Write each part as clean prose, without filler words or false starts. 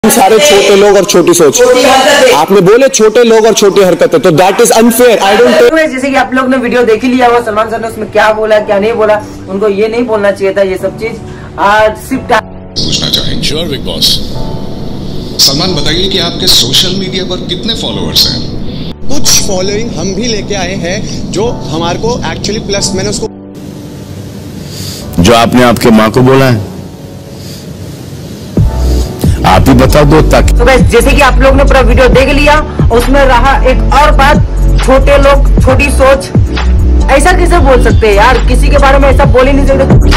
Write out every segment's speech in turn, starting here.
सारे छोटे लोग और छोटी सोच। आपने बोले छोटे लोग और छोटी हरकतें, तो that is unfair. I don't. जैसे कि आप लोग ने वीडियो देख ही लिया हुआ, सलमान सर ने उसमें क्या बोला क्या नहीं बोला, उनको ये नहीं बोलना चाहिए था ये सब चीज। सिर्फ पूछना चाहेंगे श्योर बिग बॉस सलमान, बताइए कि आपके सोशल मीडिया पर कितने फॉलोअर्स हैं? कुछ फॉलोइंग हम भी लेके आए हैं जो हमारे को एक्चुअली प्लस मैंने उसको जो आपने आपके माँ को बोला है आप ही बता दो ताकि। तो गाइस जैसे कि आप लोग ने पूरा वीडियो देख लिया, उसमें रहा एक और बात, छोटे लोग छोटी सोच। ऐसा कैसे बोल सकते हैं यार, किसी के बारे में ऐसा बोल ही नहीं सकते।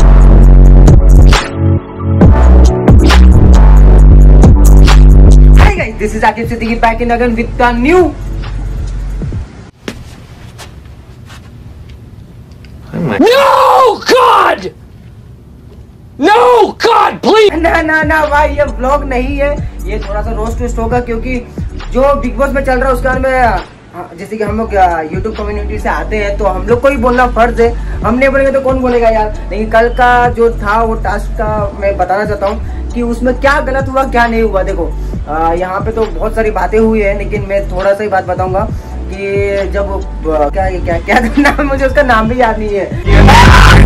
Hi guys, this is Aqib Siddiqui back in again with the new. No God! No God, please! ना भाई, ये व्लॉग नहीं है, ये थोड़ा सा रोस्ट वेस्ट होगा, क्योंकि जो बिग बॉस में चल रहा है उसके बारे में, जैसे कि हम लोग यूट्यूब कम्युनिटी से आते हैं तो हम लोग को ही बोलना फर्ज है। हम नहीं बोलेंगे तो कौन बोलेगा यार। लेकिन कल का जो था वो टास्क का मैं बताना चाहता हूँ कि उसमें क्या गलत हुआ क्या नहीं हुआ। देखो यहाँ पे तो बहुत सारी बातें हुई है, लेकिन मैं थोड़ा सा ही बात बताऊंगा कि जब क्या नाम, मुझे उसका नाम भी याद नहीं है।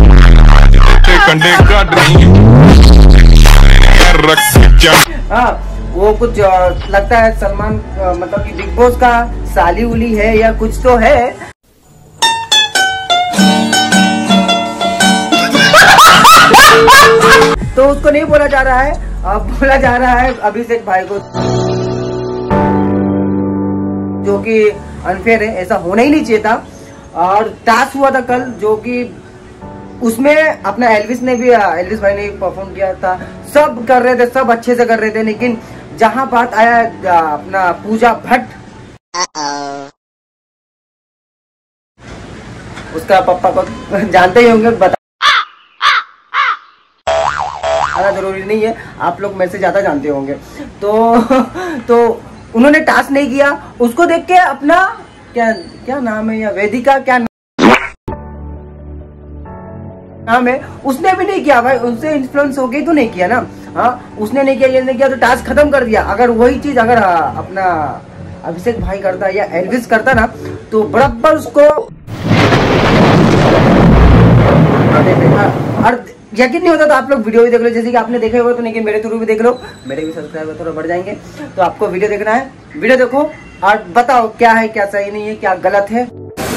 हाँ, वो कुछ लगता है सलमान मतलब कि बिग बॉस का साली उली है या कुछ तो है। तो उसको नहीं बोला जा रहा है, अब बोला जा रहा है अभिषेक भाई को, जो कि अनफेयर है, ऐसा होना ही नहीं चाहिए था। और टास्क हुआ था कल, जो कि उसमें अपना एल्विस भाई ने परफॉर्म किया था, सब कर रहे थे, सब अच्छे से कर रहे थे। लेकिन जहां बात आया अपना पूजा भट्ट, उसका पापा को जानते ही होंगे, बता जरूरी नहीं है, आप लोग मेरे से ज्यादा जानते होंगे। तो उन्होंने टास्क नहीं किया, उसको देख के अपना क्या नाम है, या वेदिका क्या नाम है, उसने भी नहीं किया भाई, उनसे इन्फ्लुएंस हो गई तो नहीं किया ना। हाँ, उसने नहीं किया, ये नहीं किया, तो टास्क खत्म कर दिया। अगर वही चीज अगर अपना अभिषेक भाई करता या एल्विस करता ना, तो बराबर उसको और यकीन नहीं होता। तो आप लोग वीडियो भी देख लो, जैसे कि आपने देखे होगा, तो लेकिन मेरे थ्रू भी देख लो, मेरे भी सब्सक्राइबर थोड़ा बढ़ जाएंगे। तो आपको वीडियो देखना है, वीडियो देखो और बताओ क्या है, क्या सही नहीं है, क्या गलत है।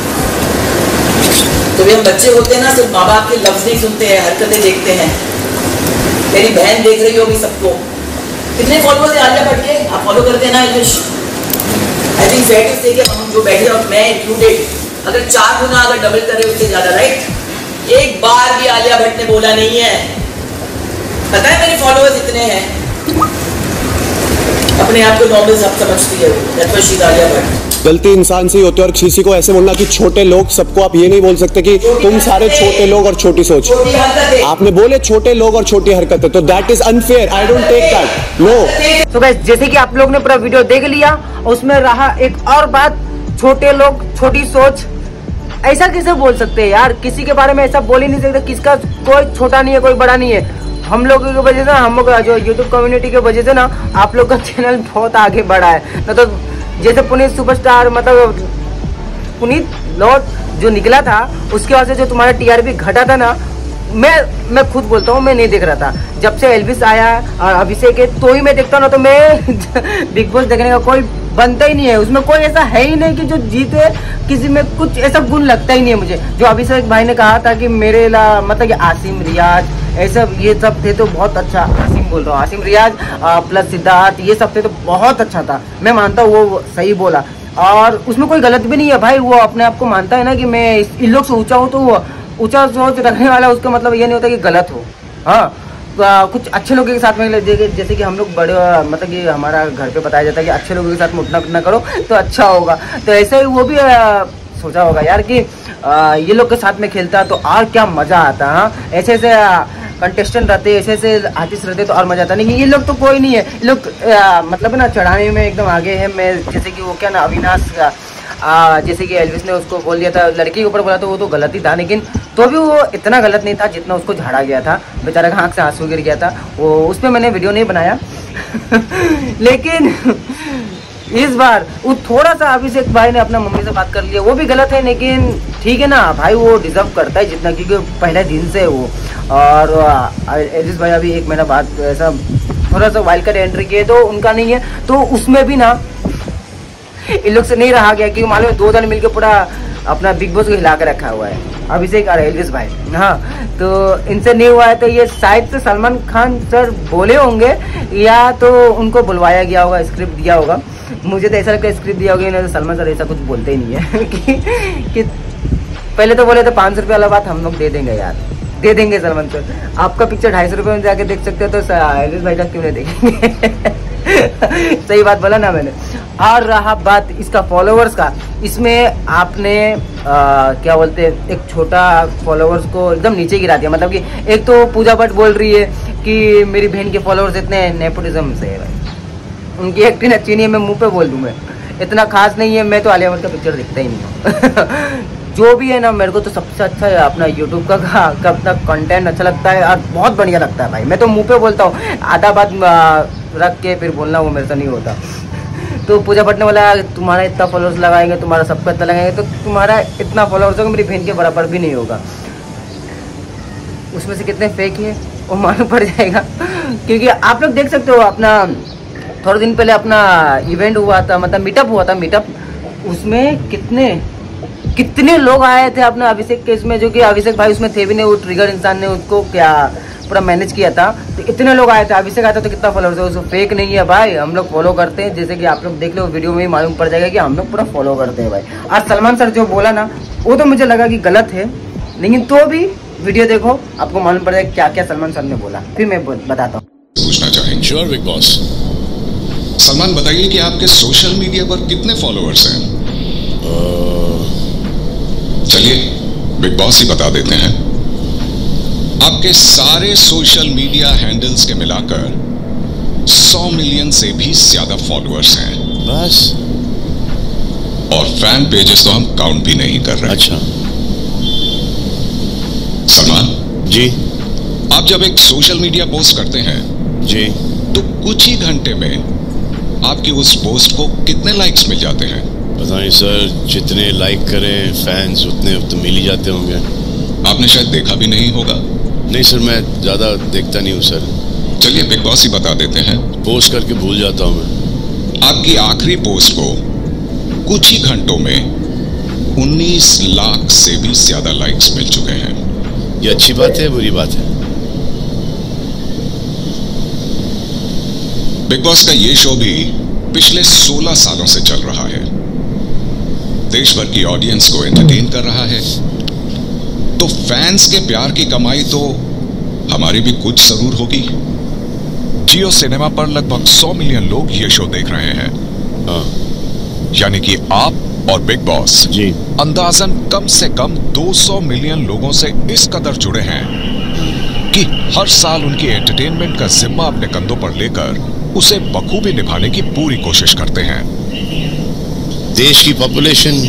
तो भी हम बच्चे होते हैं ना, सिर्फ माँ बाप के लफ्ज नहीं सुनते हैं, हरकतें देखते हैं। मेरी बहन देख रही होगी सबको। कितने फॉलोअर्स है आलिया भट्ट के? आप फॉलो करते हैं ना English? I think fair to say कि हम जो बैठे और मैं इंक्लूडेड, अगर 4 गुना अगर डबल करे उससे ज्यादा, राइट? एक बार भी आलिया भट्ट ने बोला नहीं है। पता है मेरे फॉलोअर्स इतने हैं, अपने आप को नॉर्मल सब समझती है वो। That's why she is Alia Bhatt. गलती इंसान से ही होती है, और किसी को ऐसे बोलना कि छोटे लोग, सबको आप ये नहीं बोल सकते कि तुम सारे छोटे लोग और छोटी सोच। आपने बोले छोटे लोग और छोटी हरकतें, तो that is unfair. I don't take that, no. तो गाइस जैसे कि आप लोग ने पूरा वीडियो देख लिया, उसमें रहा एक और बात, छोटे लोग छोटी सोच। ऐसा कैसे बोल सकते हैं यार, किसी के बारे में ऐसा बोल ही नहीं सकते। किसका कोई छोटा नहीं है, कोई बड़ा नहीं है। हम लोग की वजह से, हम लोग जो यूट्यूब कम्युनिटी की वजह से ना, आप लोग का चैनल बहुत आगे बढ़ा है। न तो जैसे पुनीत सुपरस्टार, मतलब पुनीत लॉर्ड जो निकला था, उसके वजह से जो तुम्हारा टीआरपी घटा था ना, मैं खुद बोलता हूँ, मैं नहीं देख रहा था। जब से एल्विस आया और अभिषेक है, तो ही मैं देखता हूँ ना, तो मैं बिग बॉस देखने का कोई बनता ही नहीं है। उसमें कोई ऐसा है ही नहीं कि जो जीते, किसी में कुछ ऐसा गुण लगता ही नहीं है मुझे। जो अभिषेक भाई ने कहा था कि मेरे मतलब कि आसिम रियाज ऐसा ये सब थे, तो बहुत अच्छा, आसिम बोल रहा हूँ, आसिम रियाज प्लस सिद्धार्थ, ये सब थे तो बहुत अच्छा था। मैं मानता हूँ वो सही बोला, और उसमें कोई गलत भी नहीं है भाई। वो अपने आप को मानता है ना कि मैं इन लोग से ऊंचा हूँ, तो वो ऊंचा सोच रखने वाला, उसका मतलब ये नहीं होता कि गलत हो। हाँ, कुछ अच्छे लोगों के साथ में, जैसे कि हम लोग बड़े, मतलब कि हमारा घर पे बताया जाता है कि अच्छे लोगों के साथ में उठना उठना करो तो अच्छा होगा। तो ऐसे ही वो भी सोचा होगा यार कि ये लोग के साथ में खेलता तो और क्या मजा आता। हाँ, ऐसे ऐसे कंटेस्टेंट रहते, ऐसे ऐसे आर्टिस्ट रहते तो और मजा आता। नहीं, ये लोग तो कोई नहीं है। ये लोग मतलब ना चढ़ाने में एकदम आगे है। मैं जैसे कि वो क्या ना, जैसे कि एल्विस ने उसको बोल दिया था, लड़की के ऊपर बोला तो वो तो गलत ही था, लेकिन तो भी वो इतना गलत नहीं था जितना उसको झाड़ा गया था। बेचारा का आँख से आंसू गिर गया था, वो उस पर मैंने वीडियो नहीं बनाया। लेकिन इस बार वो थोड़ा सा अभिषेक भाई ने अपना मम्मी से बात कर लिया, वो भी गलत है, लेकिन ठीक है ना भाई, वो डिजर्व करता है जितना, क्योंकि पहले दिन से वो। और एल्विस भाई अभी 1 महीना बाद ऐसा थोड़ा सा वाइल्ड कार्ड एंट्री किए तो उनका नहीं है, तो उसमें भी ना इन लोग से नहीं रहा गया, क्योंकि मालूम है 2 जन मिलकर पूरा अपना बिग बॉस को हिला कर रखा हुआ है, अभिषेक और एल्विस भाई। हाँ, तो इनसे नहीं हुआ है, तो ये शायद से सलमान खान सर बोले होंगे या तो उनको बुलवाया गया होगा, स्क्रिप्ट दिया होगा। मुझे तो ऐसा लगता है स्क्रिप्ट दिया होगा, तो सलमान सर ऐसा कुछ बोलते ही नहीं है। कि पहले तो बोले तो 500 रुपये वाला बात हम लोग दे देंगे यार, दे देंगे सलमान सर, आपका पिक्चर 250 रुपये में जाके देख सकते हो, तो एल्विस भाई का क्यों नहीं देखेंगे। सही बात बोला ना मैंने। और रहा बात इसका फॉलोवर्स का, इसमें आपने क्या बोलते हैं, एक छोटा फॉलोवर्स को एकदम नीचे गिरा दिया। मतलब कि एक तो पूजा भट्ट बोल रही है कि मेरी बहन के फॉलोवर्स इतने नेपोटिज्म से है भाई, उनकी एक्टिंग अच्छी नहीं है, मैं मुंह पे बोल दूँ, मैं इतना खास नहीं है, मैं तो आलिया भट्ट का पिक्चर देखता ही नहीं हूँ। जो भी है ना, मेरे को तो सबसे अच्छा है अपना यूट्यूब का अपना कंटेंट अच्छा लगता है और बहुत बढ़िया लगता है भाई। मैं तो मुंह पे बोलता हूँ, आधा बात रख के फिर बोलना वो मेरे से नहीं होता। तो पूजा भट्ट ने बोला तुम्हारा इतना फॉलोअर्स लगाएंगे, तुम्हारा सबका इतना लगाएंगे, तो तुम्हारा इतना फॉलोअर्स होगा मेरी बहन के बराबर भी नहीं होगा। उसमें से कितने फेक है वो मालूम पड़ जाएगा। क्योंकि आप लोग देख सकते हो, अपना थोड़े दिन पहले अपना इवेंट हुआ था, मतलब मीटअप हुआ था, मीटअप, उसमें कितने लोग आए थे अपना अभिषेक के इसमें, जो कि अभिषेक भाई उसमें थे भी नहीं, वो ट्रिगर इंसान ने उसको क्या पूरा मैनेज किया था। तो इतने लोग आए थे, अभिषेक आया था तो कितना फॉलोअर्स है, उसको फेक नहीं है भाई, हम लोग फॉलो करते हैं। जैसे कि आप लोग देख लो वीडियो में ही मालूम पड़ जाएगा कि हम लोग पूरा फॉलो करते हैं भाई। आज सलमान सर जो बोला ना, वो तो मुझे लगा कि गलत है, लेकिन तो भी वीडियो देखो आपको मालूम पड़ जाएगा क्या क्या सलमान सर ने बोला, फिर मैं बताता हूँ। पूछना चाहेंगे श्योर बिग बॉस, सलमान बताइए कि आपके सोशल मीडिया पर कितने फॉलोअर्स हैं? चलिए बिग बॉस ही बता देते हैं, आपके सारे सोशल मीडिया हैंडल्स के मिलाकर 100 मिलियन से भी ज्यादा फॉलोअर्स हैं बस। और फैन पेजेस तो हम काउंट भी नहीं कर रहे। अच्छा सलमान जी, आप जब एक सोशल मीडिया पोस्ट करते हैं जी, तो कुछ ही घंटे में आपकी उस पोस्ट को कितने लाइक्स मिल जाते हैं? पता नहीं सर, जितने लाइक करें फैंस उतने तो मिल ही जाते होंगे। आपने शायद देखा भी नहीं होगा। नहीं सर, मैं ज़्यादा देखता नहीं हूँ सर। चलिए बिग बॉस ही बता देते हैं, पोस्ट करके भूल जाता हूँ मैं। आपकी आखिरी पोस्ट को कुछ ही घंटों में 19 लाख से भी ज्यादा लाइक्स मिल चुके हैं। ये अच्छी बात है बुरी बात है? बिग बॉस का ये शो भी पिछले 16 सालों से चल रहा है, देश भर की ऑडियंस को एंटरटेन कर रहा है, तो फैंस के प्यार की कमाई तो हमारी भी कुछ जरूर होगी। जियो सिनेमा पर लगभग 100 मिलियन लोग ये शो देख रहे हैं। हाँ। यानी कि आप और बिग बॉस जी अंदाजन कम से कम 200 मिलियन लोगों से इस कदर जुड़े हैं कि हर साल उनकी एंटरटेनमेंट का जिम्मा अपने कंधों पर लेकर उसे बखूबी निभाने की पूरी कोशिश करते हैं। देश की पॉपुलेशन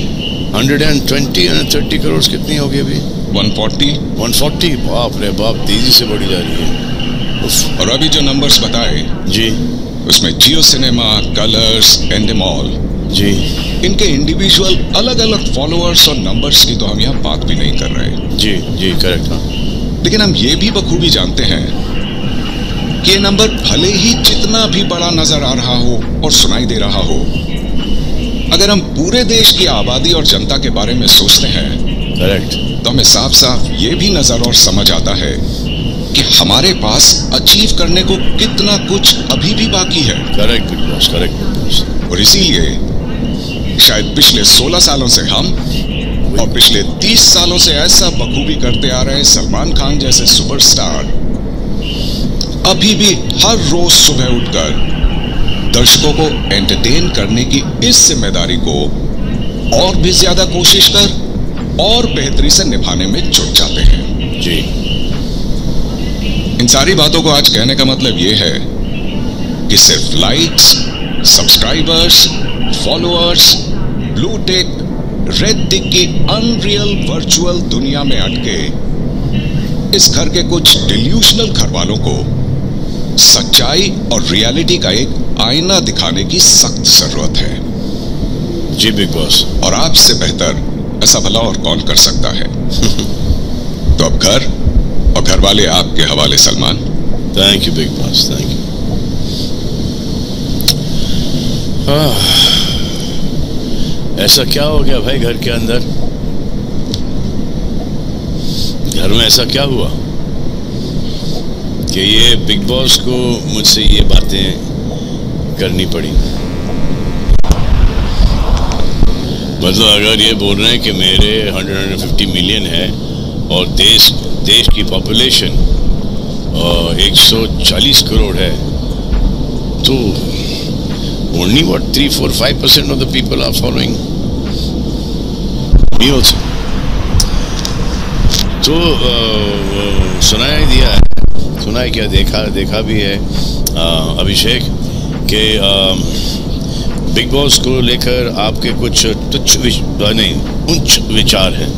130 करोड़ कितनी होगी अभी? 140। बाप रे बाप, तेजी से बढ़ी जा रही है। और अभी जो नंबर्स बताए जी, उसमें जियो सिनेमा, कलर्स, एंडेमॉल जी, इनके इंडिविजुअल अलग अलग फॉलोअर्स और नंबर्स की तो हम यहाँ बात भी नहीं कर रहे। जी जी करेक्ट। हाँ, लेकिन हम ये भी बखूबी जानते हैं कि ये नंबर भले ही जितना भी बड़ा नजर आ रहा हो और सुनाई दे रहा हो, अगर हम पूरे देश की आबादी और जनता के बारे में सोचते हैं करेक्ट, तो हमें साफ साफ ये भी नजर और समझ आता है कि हमारे पास अचीव करने को कितना कुछ अभी भी बाकी है। Correct Bigg Boss, correct. और इसीलिए शायद पिछले 16 सालों से हम और पिछले 30 सालों से ऐसा बखूबी करते आ रहे सलमान खान जैसे सुपरस्टार अभी भी हर रोज सुबह उठकर दर्शकों को एंटरटेन करने की इस जिम्मेदारी को और भी ज्यादा कोशिश कर और बेहतरी से निभाने में जुट जाते हैं। जी, इन सारी बातों को आज कहने का मतलब यह है कि सिर्फ likes, subscribers, followers blue tick red tick की अनरियल वर्चुअल दुनिया में अटके इस घर के कुछ डिल्यूशनल घर वालों को सच्चाई और रियलिटी का एक आईना दिखाने की सख्त जरूरत है। जी बिग बॉस, और आपसे बेहतर ऐसा भला और कौन कर सकता है। तो अब घर और घर वाले आपके हवाले Salman. Thank you Bigg Boss, thank you. ऐसा क्या हो गया भाई घर के अंदर? घर में ऐसा क्या हुआ कि ये बिग बॉस को मुझसे ये बातें करनी पड़ी? मतलब अगर ये बोल रहे हैं कि मेरे 150 मिलियन है और देश की पॉपुलेशन 140 करोड़ है, तो only what 3-4-5% of the people are following me also. तो सुनाई दिया है, सुना है क्या, देखा भी है अभिषेक के बिग बॉस को लेकर आपके कुछ तुच्छ नहीं उच्च विचार हैं।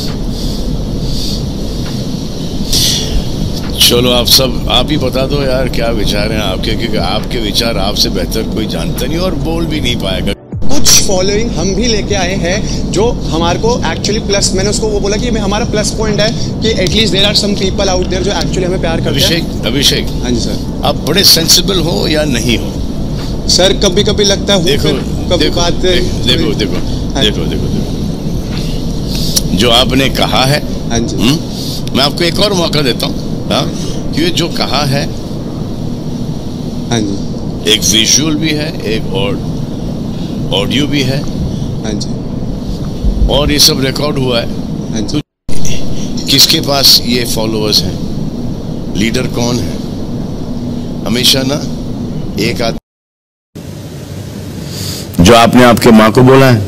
चलो आप ही बता दो यार क्या विचार हैं आपके, क्योंकि आपके विचार आपसे बेहतर कोई जानता नहीं और बोल भी नहीं पाएगा। कुछ फॉलोइंग हम भी लेके आए हैं जो हमारे को एक्चुअली प्लस, मैंने उसको वो बोला कि हमारा प्लस पॉइंट है कि at least there are some people out there जो एक्चुअली हमें प्यार करते हैं। अभिषेक, हाँ जी सर। आप बड़े सेंसिबल हो या नहीं हो? सर कभी कभी लगता है कभी बात देखो जो आपने कहा है, हाँ जी, मैं आपको एक और मौका देता हूँ। हाँ, कि जो कहा है, हाँ जी, एक विजुअल भी है, एक ऑडियो भी है, हाँ जी, और ये सब रिकॉर्ड हुआ है। हाँ जी। तो किसके पास ये फॉलोअर्स हैं? लीडर कौन है? हमेशा ना एक आदमी जो आपने आपके माँ को बोला है,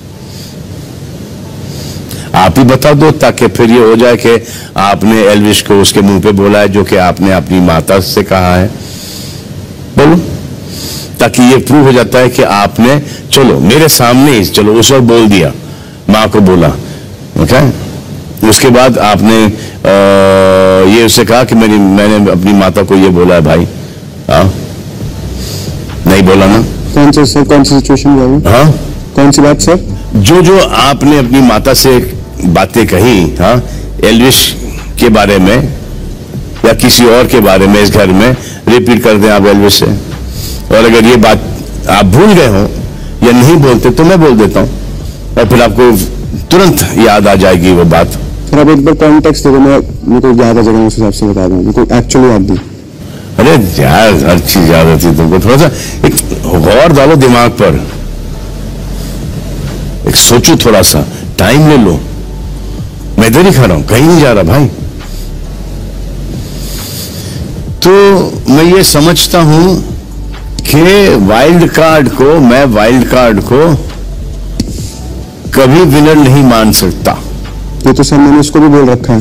आप ही बता दो ताकि फिर ये हो जाए कि आपने एल्विश को उसके मुंह पे बोला है जो कि आपने अपनी माता से कहा है। बोलो, ताकि ये प्रूव हो जाता है कि आपने, चलो मेरे सामने ही, चलो उस वक्त बोल दिया, माँ को बोला, ओके। उसके बाद आपने ये उससे कहा कि मैंने अपनी माता को ये बोला है भाई। हाँ, नहीं बोला ना? कौन सी सिचुएशन हुआ? हाँ, कौन सी बात सर? जो आपने अपनी माता से बातें कही, हाँ, एल्विश के बारे में या किसी और के बारे में, इस घर में रिपीट कर दें आप एल्विश से। और अगर ये बात आप भूल गए हो या नहीं बोलते तो मैं बोल देता हूँ और फिर आपको तुरंत याद आ जाएगी वो बात। सर आप एक बार कॉन्टेक्स्ट दो, मेरे को याद आ जाएगा, उस हिसाब से बता दूँ, मेरे को एक्चुअली याद नहीं। अरे यार हर चीज याद होती है तुमको, थोड़ा सा एक गौर डालो दिमाग पर, एक सोचो, थोड़ा सा टाइम ले लो। मैं इधर ही खड़ा हूं, कहीं नहीं जा रहा भाई। तो मैं ये समझता हूं कि वाइल्ड कार्ड को कभी विनर नहीं मान सकता। ये तो सर मैंने उसको भी बोल रखा है।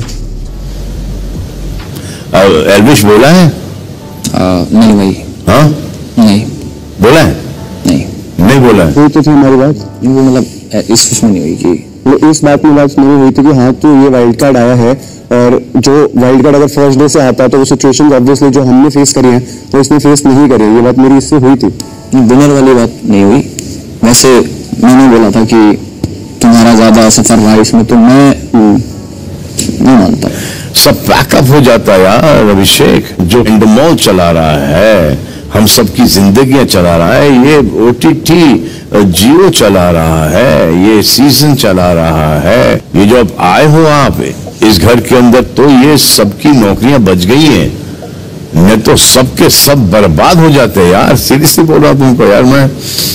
एल्विश बोला है? नहीं भाई। हाँ, नहीं बोला है? नहीं बोला है। वो तो थी हमारी बात, वो मतलब इस विषय में नहीं हुई कि वो इस बात में बात नहीं हुई थी कि हाँ तो ये वाइल्ड कार्ड आया है, और जो वाइल्ड कार्ड अगर फर्स्ट डे से आता है तो वो सिचुएशन ऑब्वियसली जो हमने फेस करी है तो इसने फेस नहीं करी है। ये बात मेरी इससे हुई थी। विनर वाली बात नहीं हुई। वैसे मैंने बोला था कि तुम्हारा ज्यादा सफर रहा इसमें, तो मैं नहीं मानता। सब पैकअप हो जाता है यार अभिषेक। जो इंडमॉल चला रहा है, हम सबकी जिंदगियां चला रहा है, ये OTT जियो चला रहा है, ये सीजन चला रहा है, ये जो अब आए हो आप इस घर के अंदर, तो ये सबकी नौकरियां बच गई हैं, नहीं तो सबके सब बर्बाद हो जाते हैं यार। सीरियसली बोल रहा हूं तुमको यार मैं।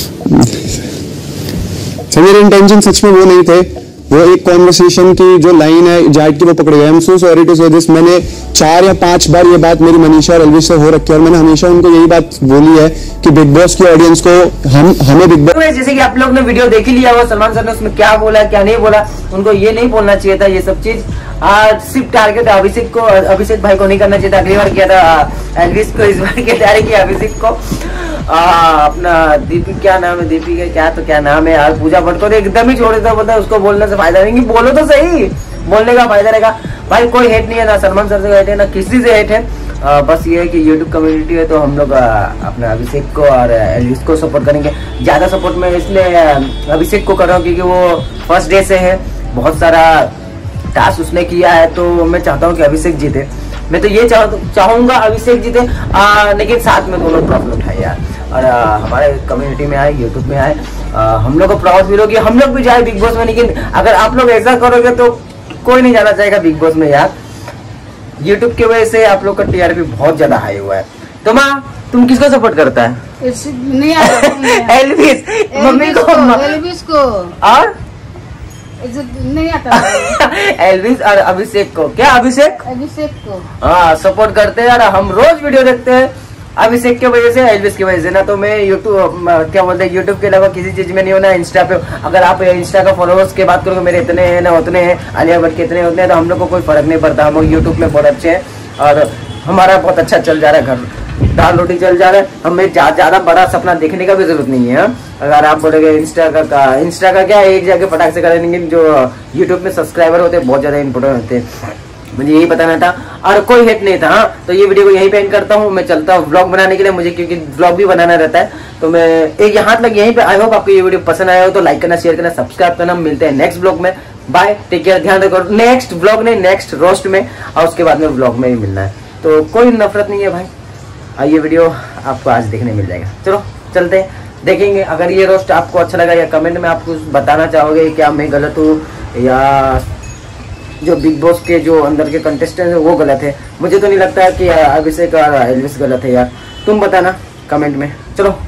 सर मेरे इंटेंशन सच में वो नहीं थे। वो एक कॉन्वर्सेशन की जो लाइन है जैट की वो पकड़ गया। I am so sorry to say this. मैंने 4 या 5 बार ये बात मेरी मनीषा और एल्विश से हो रखी है और मैंने हमेशा उनको यही बात बोली है कि बिग बॉस की ऑडियंस को हमें बिग बॉस, जैसे कि आप लोग ने वीडियो देख ही लिया हुआ, सलमान सर ने उसमें क्या बोला क्या नहीं बोला, उनको ये नहीं बोलना चाहिए था ये सब चीज। सिर्फ टारगेट अभिषेक भाई को नहीं करना चाहिए था। अगली बार किया था एल्विश को, इस बार किया था अभिषेक को। अपना दीपी, क्या नाम है दीपी का, क्या नाम है यार, पूजा भट्ट को एकदम ही छोड़ देता, बोलता है उसको बोलने से फायदा नहीं, बोलो तो सही, बोलने का फायदा रहेगा। भाई कोई हेट नहीं है, ना सलमान सर से हेट है ना किसी से हेट है, बस ये है कि यूट्यूब कम्युनिटी है तो हम लोग अपने अभिषेक को और एल्विस को सपोर्ट करेंगे। ज्यादा सपोर्ट मैं इसलिए अभिषेक को कर रहा हूँ क्योंकि वो फर्स्ट डे से है, बहुत सारा टास्क उसने किया है, तो मैं चाहता हूँ कि अभिषेक जीते। मैं तो ये चाहूंगा अभिषेक जीते, लेकिन साथ में दोनों प्रॉफिट उठाए यार, और हमारे कम्युनिटी में आए, यूट्यूब में आए, हम लोग को प्राउड फील होगी, हम लोग भी जाए बिग बॉस में। लेकिन अगर आप लोग ऐसा करोगे तो कोई नहीं जाना चाहेगा बिग बॉस में यार। यूट्यूब की वजह से आप लोग का टीआरपी बहुत ज्यादा हाई हुआ है। तो माँ तुम किसको सपोर्ट करता है? नहीं आता एल्विस, मम्मी को, एल्विस को, और नहीं आता एल्विस और अभिषेक को। क्या अभिषेक को हाँ सपोर्ट करते हैं यार, हम रोज वीडियो देखते हैं अभिषेक की वजह से, एल्विस की वजह से ना। तो मैं यूट्यूब क्या बोलते हैं, यूट्यूब के अलावा किसी चीज में नहीं होना। इंस्टा पे अगर आप इंस्टा का फॉलोअर्स की बात करोगे, मेरे इतने हैं ना उतने हैं, आलिया भट्ट के इतने उतने हैं, तो हम लोग को कोई फर्क नहीं पड़ता। हम लोग यूट्यूब में बहुत अच्छे हैं और हमारा बहुत अच्छा चल जा रहा है, घर दाल रोटी चल जा रहा है। हमें ज्यादा बड़ा सपना देखने का भी जरूरत नहीं है। अगर आप बोलोगे इंस्टा का क्या एक जगह फटाक से करेंगे, जो यूट्यूब में सब्सक्राइबर होते हैं बहुत ज्यादा इंपॉर्टेंट होते हैं, मुझे यही बताना था और कोई हेट नहीं था। हाँ तो ये वीडियो को यहीं पे एंड करता हूँ, मैं चलता हूँ व्लॉग बनाने के लिए, मुझे क्योंकि व्लॉग भी बनाना रहता है। तो मैं एक यहाँ तक यहीं पे, आई होप आपको ये वीडियो पसंद आया हो तो लाइक करना, शेयर करना, सब्सक्राइब करना। मिलते हैं नेक्स्ट व्लॉग में, बाय, टेक केयर, ध्यान रखो। नेक्स्ट व्लॉग नहीं, नेक्स्ट रोस्ट में, और उसके बाद में व्लॉग में ही मिलना है। तो कोई नफरत नहीं है भाई, ये वीडियो आपको आज देखने मिल जाएगा। चलो चलते हैं, देखेंगे। अगर ये रोस्ट आपको अच्छा लगा या कमेंट में आप कुछ बताना चाहोगे क्या मैं गलत हूँ या जो बिग बॉस के जो अंदर के कंटेस्टेंट है वो गलत है, मुझे तो नहीं लगता है कि अभिषेक और एल्विस गलत है यार, तुम बताना कमेंट में। चलो